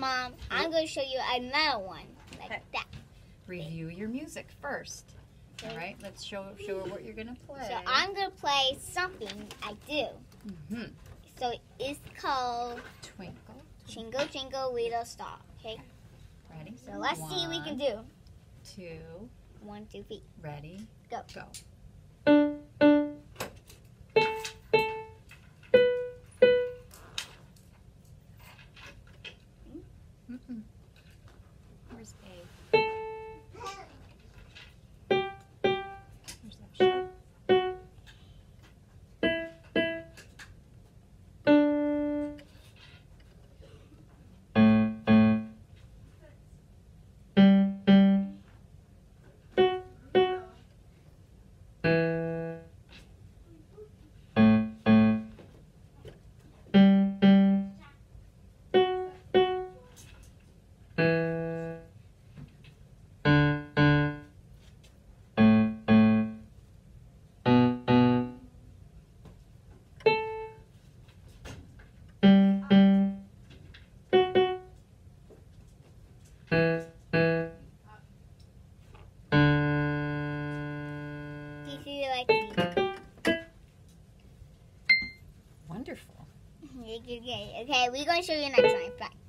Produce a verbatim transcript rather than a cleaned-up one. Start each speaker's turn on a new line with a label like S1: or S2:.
S1: Mom, I'm going to show you another one like
S2: Okay.
S1: that.
S2: Review your music first. All right, let's show show her what you're gonna play.
S1: So I'm going to play something I do.
S2: Mm-hmm.
S1: So it's called
S2: Twinkle.
S1: Jingle Jingle Little Star. Okay.
S2: Ready?
S1: So let's
S2: One,
S1: see what we can do.
S2: Two.
S1: One, two, three.
S2: Ready?
S1: Go.
S2: Go. Mm-mm. Where's A? Where's that sharp?
S1: Do you like these?
S2: Wonderful.
S1: Okay, okay, we're going to show you next time. Bye.